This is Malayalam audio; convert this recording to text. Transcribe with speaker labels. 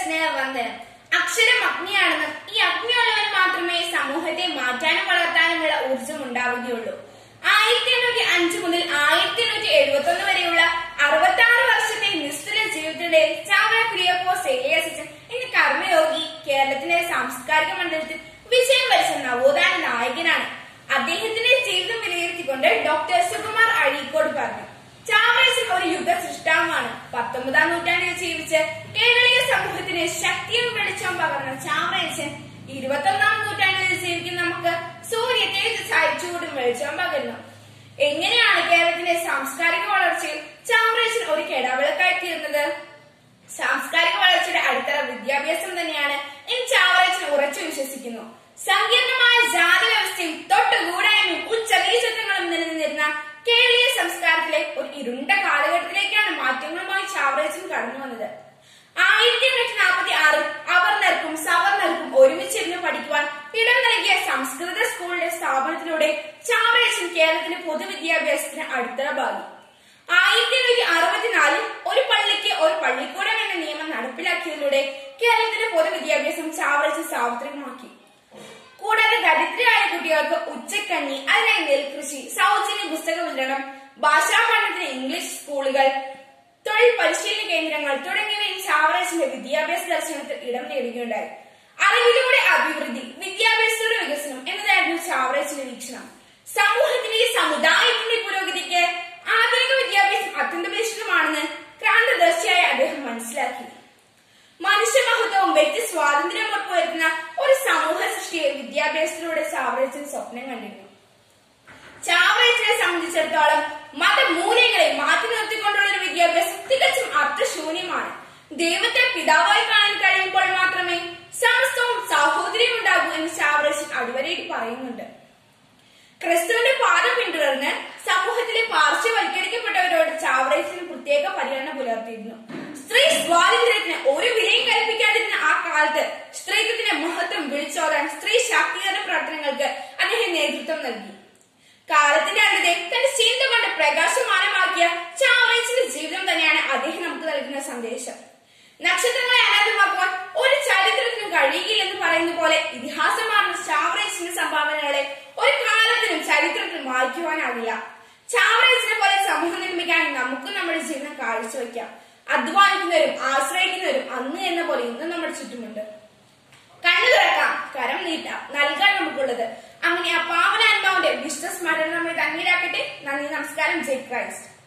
Speaker 1: സ്നേഹവന്ദനം. അക്ഷരം അഗ്നിയാണെന്നും ഈ അഗ്നിയുള്ളവന് മാത്രമേ സമൂഹത്തെ മാറ്റാനും വളർത്താനുമുള്ള ഊർജം ഉണ്ടാവുകയുള്ളൂ. 1805 മുതൽ 1871 വരെയുള്ള 66 വർഷത്തെ നിശ്ചല ജീവിതത്തിനിടെ ചാവറ കുര്യാക്കോസ് ഏലിയാസ് എന്ന കർമ്മയോഗി കേരളത്തിന്റെ സാംസ്കാരിക മണ്ഡലത്തിൽ വിജയം വരിച്ച നവോത്ഥാന നായകനാണ്. അദ്ദേഹത്തിന്റെ ജീവിതം വിലയിരുത്തിക്കൊണ്ട് ഡോക്ടർ സുകുമാർ അഴീക്കോട് പറഞ്ഞു, ചാവറയച്ചൻ ഒരു യുഗ സൃഷ്ടാവാണ്. 19ാം നൂറ്റാണ്ടിൽ ജീവിച്ച് കേരളീയ സമൂഹത്തിന് ശക്തിയും വെളിച്ചവും പകർന്ന ചാവറയച്ചൻ 21ാം നൂറ്റാണ്ടിൽ ജീവിക്കുന്ന നമുക്ക് സൂര്യ തേജസ്സായി ചൂടും വെളിച്ചവും പകരുന്നു. എങ്ങനെയാണ് കേരളത്തിന്റെ സാംസ്കാരിക വളർച്ചയിൽ ചാവറയച്ചൻ ഒരു കെടാവിളക്കായി തീർന്നത്? സാംസ്കാരിക വളർച്ചയുടെ അടിത്തറ വിദ്യാഭ്യാസം തന്നെയാണ് എന്ന് ചാവറയച്ചൻ ഉറച്ചു വിശ്വസിക്കുന്നു. സങ്കീർണമായ ജാതി വ്യവസ്ഥയും തൊട്ടുകൂടായ്മയും ഉച്ചനീചത്വങ്ങളും നിലനിന്നിരുന്ന കേരളീയ സംസ്കാരത്തിലെ ഒരു ഇരുണ്ട കാലഘട്ടത്തിലേക്കാണ് മാറ്റങ്ങളുമായി ചാവറയച്ചൻ കടന്നു വന്നത്. 1846 അവർണർക്കും സവർണർക്കും ഒരുമിച്ചിരുന്ന് പഠിക്കുവാൻ ഇടം നൽകിയ സംസ്കൃത സ്കൂളിന്റെ സ്ഥാപനത്തിലൂടെ ചാവറയച്ചൻ കേരളത്തിന്റെ പൊതുവിദ്യാഭ്യാസത്തിന് അടിത്തറ പാകി. 1864 ഒരു പള്ളിക്ക് ഒരു പള്ളിക്കൂടം എന്ന നിയമം നടപ്പിലാക്കിയതിലൂടെ കേരളത്തിന്റെ പൊതുവിദ്യാഭ്യാസം ചാവറയച്ചൻ സാർവത്രികമാക്കി. കൂടാതെ ദരിദ്രരായ കുട്ടികൾക്ക് ഉച്ചക്കഞ്ഞി, അതിനായി നെൽകൃഷി, സൗജന്യ പുസ്തക വിതരണം, ഭാഷാ പഠനത്തിന് ഇംഗ്ലീഷ് സ്കൂളുകൾ, തൊഴിൽ പരിശീലന കേന്ദ്രങ്ങൾ തുടങ്ങിയവയും ചാവറയച്ചന്റെ വിദ്യാഭ്യാസ ദർശനത്തിൽ ഇടം നേടുകയുണ്ടായി. അറിവിലൂടെ അഭിവൃദ്ധി, വിദ്യാഭ്യാസത്തിലൂടെ വികസനം എന്നതായിരുന്നു ചാവറയച്ചന്റെ വീക്ഷണം. സമൂഹത്തിന്റെ സമുദായത്തിന്റെ പുരോഗതിക്ക് ആധുനിക വിദ്യാഭ്യാസം അത്യന്താപേക്ഷിതമാണെന്ന് ക്രാന്തദർശിയായ അദ്ദേഹം മനസ്സിലാക്കി. മനുഷ്യമഹത്വവും വ്യക്തി സ്വാതന്ത്ര്യവും ഉറപ്പുവരുത്തുന്ന ഒരു സമൂഹ സൃഷ്ടിയെ വിദ്യാഭ്യാസത്തിലൂടെ ചാവറയച്ചൻ സ്വപ്നം കണ്ടിരുന്നു. ചാവറയച്ചനെ സംബന്ധിച്ചിടത്തോളം മതമൂല്യങ്ങളെ മാറ്റി നിർത്തിക്കൊണ്ടുള്ള ഒരു വിദ്യാഭ്യാസം തികച്ചും അർത്ഥശൂന്യമാണ്. ദൈവത്തെ പിതാവായി കാണാൻ കഴിയുമ്പോൾ മാത്രമേ സമസ്തവും സഹോദരിയും ഉണ്ടാകൂ എന്ന് ചാവറയച്ചൻ അടിവരയിട്ട് പറയുന്നുണ്ട്. ക്രിസ്തുവിന്റെ പാദം പിന്തുടർന്ന് സമൂഹത്തിലെ പാർശ്വവൽക്കരിക്കപ്പെട്ടവരോട് ചാവറയച്ചൻ പ്രത്യേക പരിഗണന പുലർത്തിയിരുന്നു. സ്ത്രീ സ്വാതന്ത്ര്യത്തിന് ഒരു വിലയും കൽപ്പിക്കാതിരുന്ന ആ കാലത്ത് സ്ത്രീത്വത്തിന്റെ മഹത്വം വിളിച്ചോതാൻ സ്ത്രീ ശാക്തീകരണ പ്രവർത്തനങ്ങൾക്ക് അദ്ദേഹം നേതൃത്വം നൽകി. കാലത്തിന്റെ അന്ത്യത്തെ തന്റെ ചിന്ത കൊണ്ട് പ്രകാശമാനമാക്കിയ ചാവറയച്ചന്റെ ജീവിതം തന്നെയാണ് അദ്ദേഹം നമുക്ക് നൽകുന്ന സന്ദേശം. നക്ഷത്രങ്ങളെ അനാഥമാക്കുവാൻ ഒരു ചരിത്രത്തിനും കഴിയില്ലെന്ന് പറയുന്ന പോലെ ഇതിഹാസമാർന്ന ചാവറയച്ചന്റെ സംഭാവനകളെ ഒരു കാലത്തിനും ചരിത്രത്തിൽ മായ്ക്കുവാനാവില്ല. ചാവറയച്ചനെ പോലെ സമൂഹം നിർമ്മിക്കാൻ നമുക്കും നമ്മുടെ ജീവിതം കാഴ്ചവെക്കാം. അധ്വാനിക്കുന്നവരും ആശ്രയിക്കുന്നവരും അന്ന് എന്ന പോലെ ഇന്നും നമ്മുടെ ചുറ്റുമുണ്ട്. കണ്ണു തുറക്കാം, കരം നീട്ടാം, നൽകാൻ നമുക്കുള്ളത്. അങ്ങനെ ആ പാവനാത്മാവിന്റെ വിശ്വസ്മരണം നമ്മെ തന്നീരാക്കട്ടെ. നന്ദി, നമസ്കാരം. ജയ് ക്രൈസ്റ്റ്.